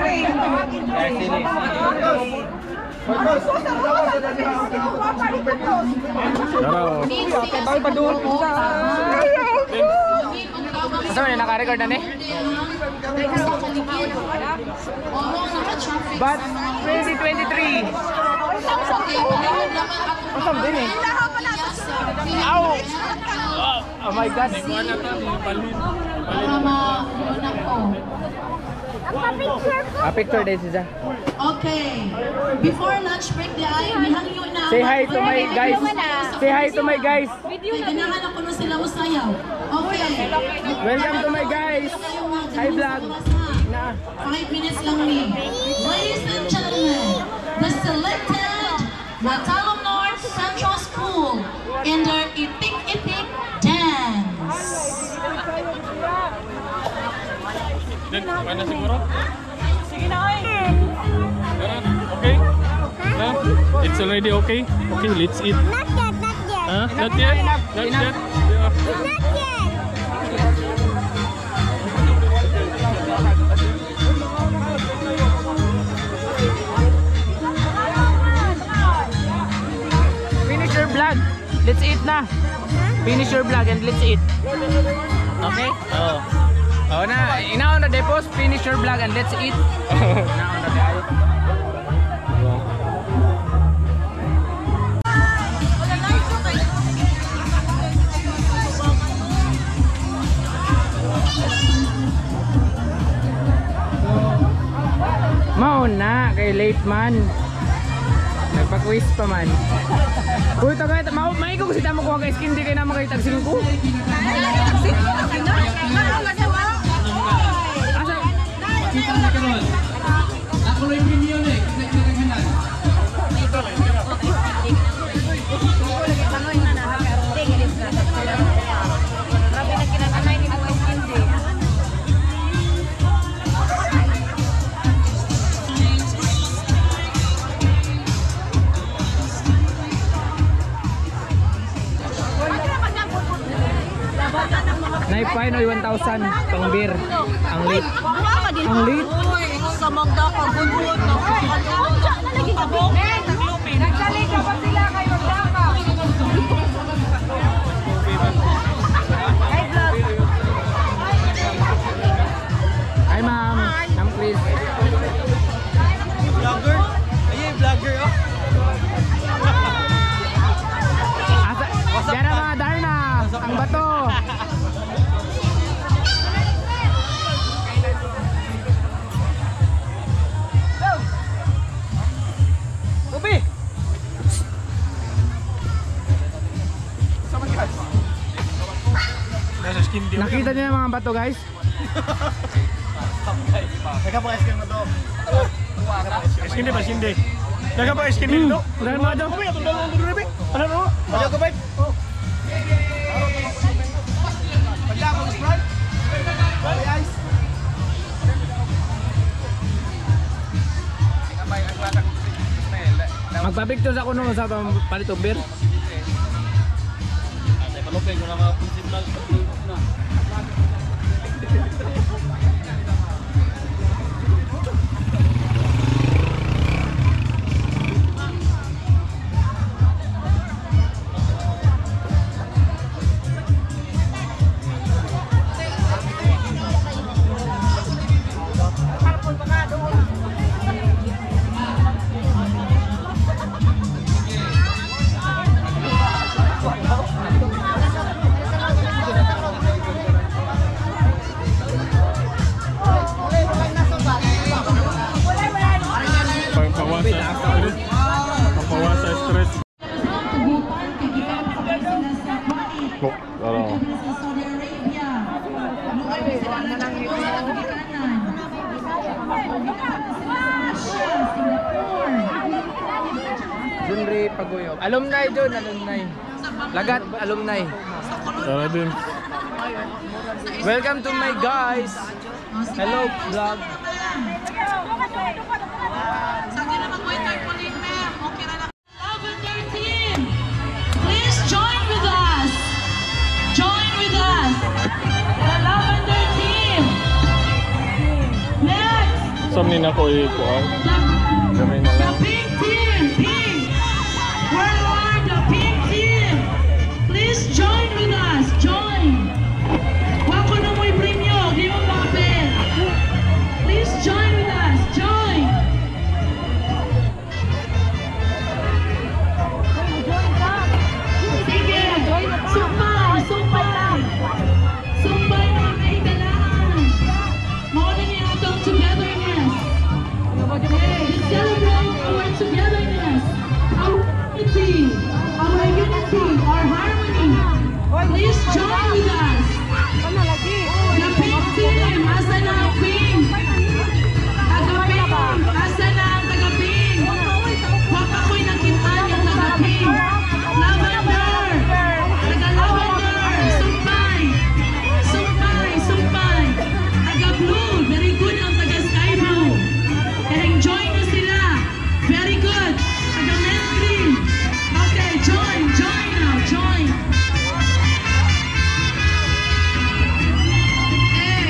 Masa may naka-record na ni? But 2023. Masam din eh. Ow! Oh my God. Picture din siya. Okay. Before lunch break di ay mihangyo na. Say hi to my guys. Say hi to my guys. Ganahan ako na sila usayaw. Okay. Welcome to my guys. Hi vlog. 5 minutes lang ni. Ladies and gentlemen, the selected Natalum North Central School in their Itik-Itik dance. Mana siguro? Sige na oy. Okay? It's already okay? Okay, let's eat. Not yet, not yet. Huh? Not yet? Not yet? Not yet. Finish your vlog. Let's eat na. Finish your vlog and let's eat. Okay? Oh. Oh na, inaon na depos, finish your vlog and let's eat. Inaon na tayo. Mao na kay late man. Nagpa-quiz pa man. Uy, tagay, may ko kasi tama ko kay skin di kay na makita tagsin ko. Ako rin premium eh, kasi kinakanan. Naipay no 1,000 pang beer. Ang late. Ang late. Sa magda ka gunbun na. Nalagi ka bo. Nagsali ka pa sila kay magda ka. Hi ma'am. Ma'am please. Vlogger? Ayun, vlogger oh. Diyan mga Darna. Ang bato. Nakita niyo yung mga bato guys? Teka po, eskin mo to. Eskin di ba? Eskin di. Teka po, eskin dito. Dahil mga daw. Kumaya, itong dalawang gulo rin. Ano no? Ano ka ba? Pagdamang Sprite. Bali ice. Magpapicture sa kuno sa palitong beer. Palupay ko na mga principal na. Pangpawasa stress. Saudi Arabia. Junri Paguyok. Alumni Jun, alumni. Lagat, alumni. Tara din. Welcome to my guys. Hello vlog. Lavender team, please join with us. Join with us. The Lavender team. Next. Sa min ako ikuan. Gamay na The lang. pink team, pink. Where are the pink team? Please join with us. Join. Wako na mo'y premyo. Di mo papel. Please join with us. Join. Sige. Sumpay. Sumpay. Sumpay na mahigalaan. Mauna niya itong togetherness. Okay, celebrate our togetherness, our unity, our harmony. Please join with us. The pink team, asa na ang pink? Taga-pink, asa na ang taga-pink? Huwag ako'y nakita niya taga-pink. Lavender, taga-lavender, sumpay. Sumpay, sumpay. Taga-blue, very good ang taga-sky blue. Enjoy na sila. Very good. Taga-mint green. Okay, join now, join. Hey,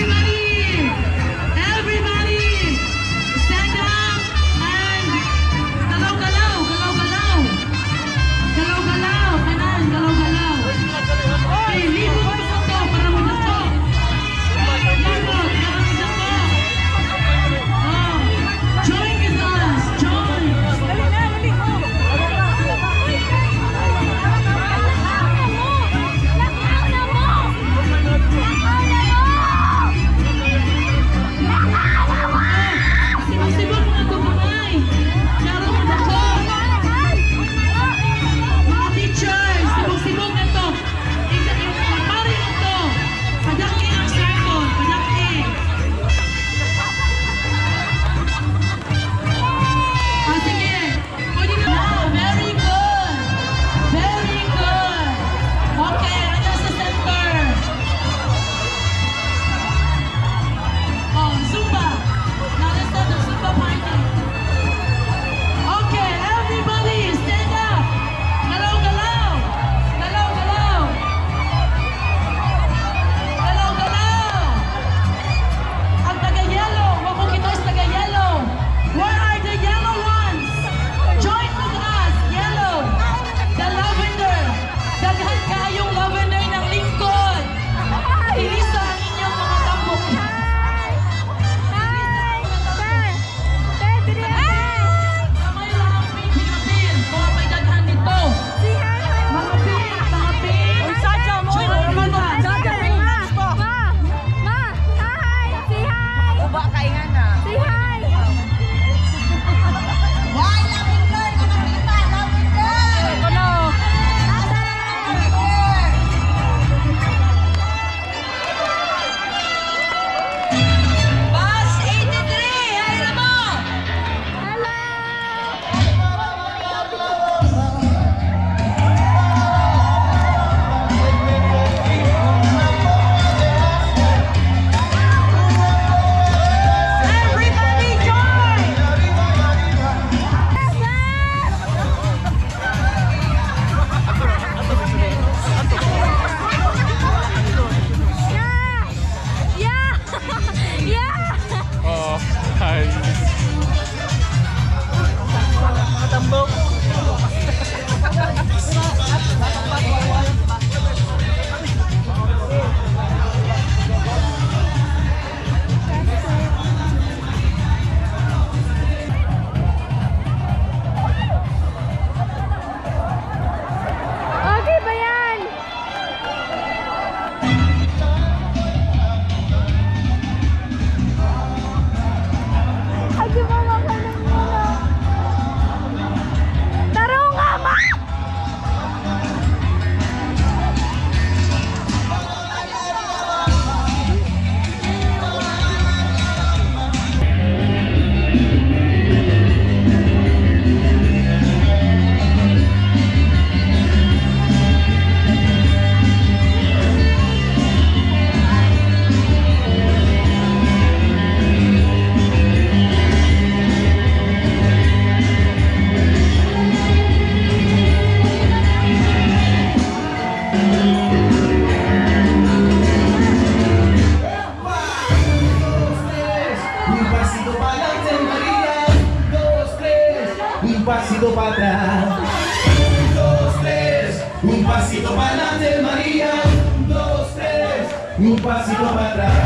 everybody, stand up and galaw-galaw, galaw-galaw. Galaw-galaw, kanan, galaw-galaw. Okay, libot mo ito para magdako. Libot, para magdako. Oh, join with us, join. Sibuk-sibuk mga kumamay. Klaro magdako. Mga teachers, sibuk-sibuk na ito. Pagpari na ito. Padaki ang circle, padaki. Ah, sige. Pwede na. Wow, very good. Very good. Okay, ano sa center? Oh, Zumba. Now let's start the Zumba party. Okay, everybody, stand up. Galaw-galaw. Galaw-galaw. Galaw-galaw. Ang taga-yellow. Wako kita is taga-yellow. Where are the yellow ones? Join with us, yellow. The lavender. Daghan kayong lavender ng lingkod. Ilisa ang inyong mga tambok. Kamay lang ang pink, pink. Kung may daghan nito. Mga pink, mga pink. Join with us. Bus 83, hayra mo! Everybody join! Oh, hi. Okay ba yan? Ay, di ba makalang muna? Tarunga, ma! Un pasito pa'lante María. 2, 3, un pasito para atrás. 2, 3, un pasito pa'lante María. 2, 3, un pasito para atrás.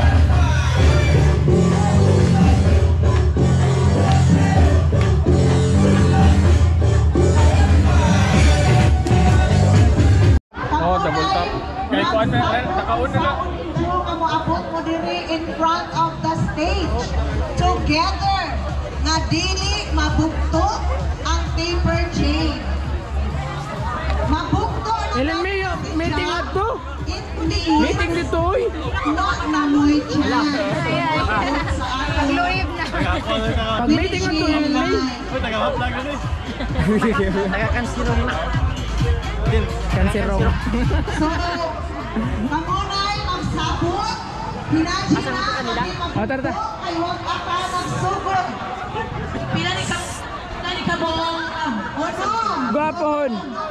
Oh, double tap. Kay kuan na, nakaon na. Kamu abot mo diri in front of the stage. Together, nga dili mabukto ang paper chain. Mabukto na Ellen May, meeting at to. Hindi. Meeting dito oy. Not na mo'y dyan. Pagluib na. Pag meeting at to, Ellen May. Uy, taga-vlog na eh. Kanserong. So, kamunay magsabot. Hinadyo na. Oh, tarta. Ay, huwag ka nagsugod. Pila ni ka bong Ono. Gwapon.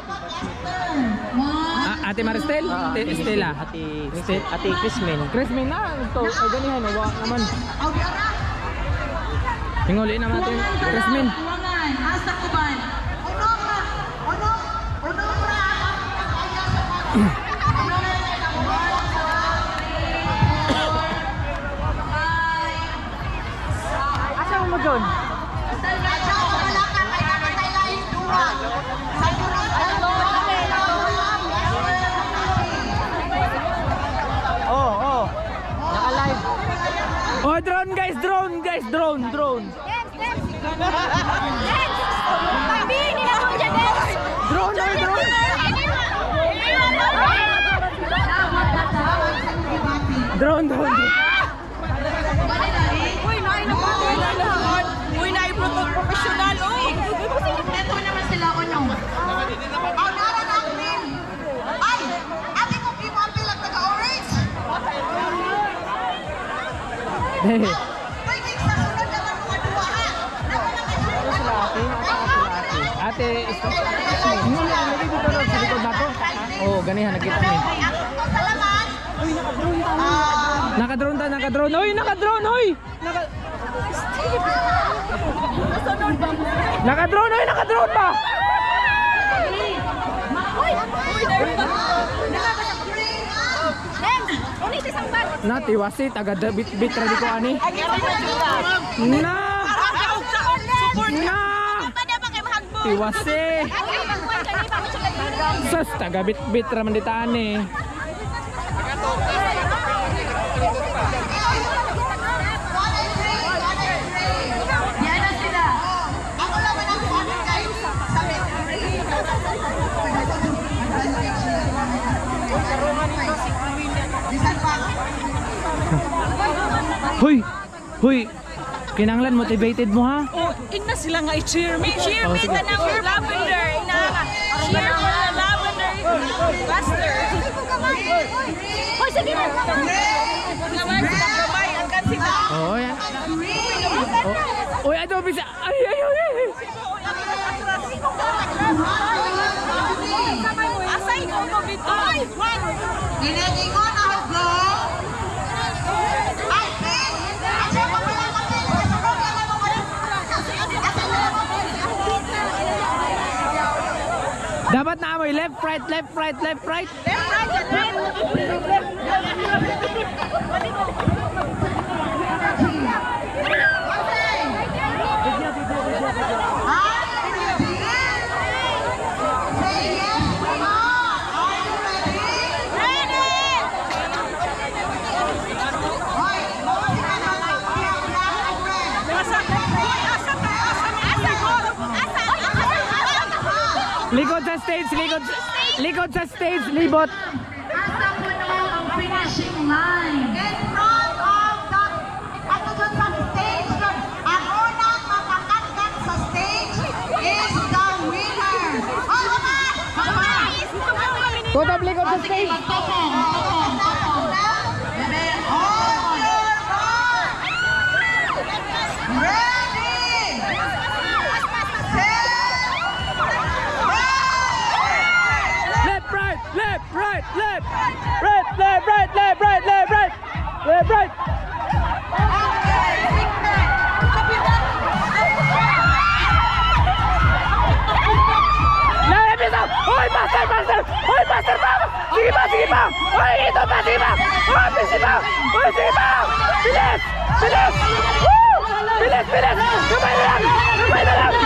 One. Ate Maristel? Stella. Ate Chrismin. Chrismin na. Ito, ganihan. Wak naman. Aw, yara. Hinguli naman natin. Chrismin. Tuwangan, asa ko ba? Ono ra. Ono. Ono ra. Asa mo dyan? Oh, drone guys, drone guys, drone. Dance. Baby, hindi na mo dyan, dance. Drone, oh, drone. Drone. Uy, na-professional, oh. Ito naman sila, ono. Aw, nara na green. Ay, ate ko pimapi lang taga-orange. Pwedeng sa sunod naman mga duwa, ha? Ate, hinguli ang lagi dito sa likod na to. Oh, ganihan, nakita ni. Salamat. Nakadrone ta, nakadrone. Hoy, nakadrone, hoy! Nakadrone, hoy, nakadrone ba? Natiwasi, taga-bit ra di ko ani. Na! Tiwasi! Sus, taga-bit ra man ditaan eh. Yan na sila. Ako naman ang kuwan guys. Sabi. Bisan pa. Hoy, kinanglan motivated mo ha? Oh, ina sila nga i-cheer me. Cheer Oh, me sige. na ng lavender. Cheer for the lavender buster. Hoy, sige na. Naman sila kamay. Angkan sila. Oh, yan. Oh, oy, ato bisa. Ay. Asay ko mo dito. Ay, Ginagingon ako go. Ay, please. Asa ko pala natin. Kasunod na lang ako. Dapat na amoy left, right. left, right, Likod sa stage, likod sa stage, libot. Asa po naman ang finishing line. In front of the, ano dun sa stage dun, ang unang makakatkat sa stage is the winner. Oh, mama! Tutap likod sa stage. Magtokong. Bebe, on your mark! Ready! Set! Left, right, left, right, left. Right, left, right, left, right, left, right. Left, right. Okay, master pa! Sige pa, sige pa! Uy, ito pa, sige pa! Uy, sige pa! Uy, sige pa! Bilis! Bilis! Woo! Bilis, bilis! Kamay na lang! Kamay na lang!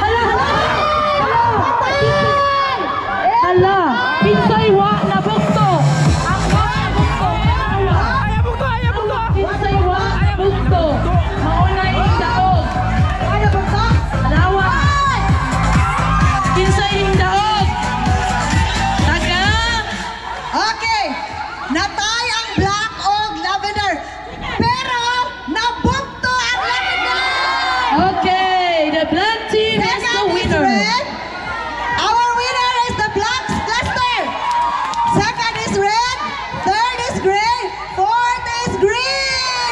Hala, pinsay wa na bukto. Ang wa na bukto. Ayaw bukto! Ayaw bukto! Pinsay wa na bukto. Mauna yung daog. Ano ba ito? Alawa. Pinsay yung daog. Taga. Okay, natay ang black o lavender. Pero nabukto ang lavender. Okay, the black team is the Second is winner. red. Our winner is the black cluster. Second is red. Third is gray. Fourth is green.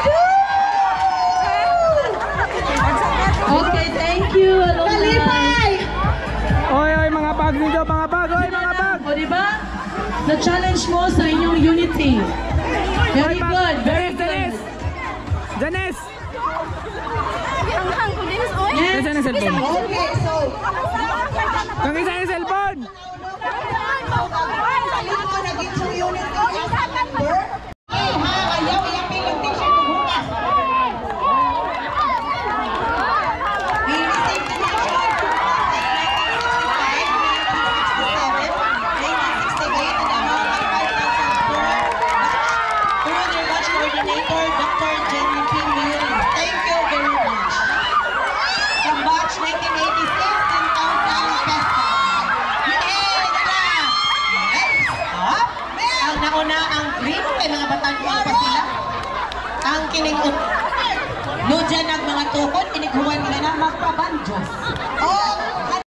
Okay, thank you. Kalipay. Oy, oy, mga bag dito, mga bag! Oy, mga bag! O, diba? Na-challenge mo sa inyong unity. Very good, very good. Janice! Ang hang ko din is oy. Yes. Nasaan ang cellphone? Okay, so Kang isa yung cellphone! Ayun mo, naging sa unit ko. Number. Ay, ha, ayaw, iyapin yung t-shirt ko bukas. We received the nation 1965, 1967, 1968, and the amount of 5,000 through their batch coordinator, Dr. Jenny P. Mule. Thank you very much. From batch 1986, 10,000 pesos. Yay! Dala! Hey! Stop! Ang nauna ang green, kay mga batang pa sila. Ang kining Nudyan ang mga tukod, inighuan nila na magpabanjos. Oh!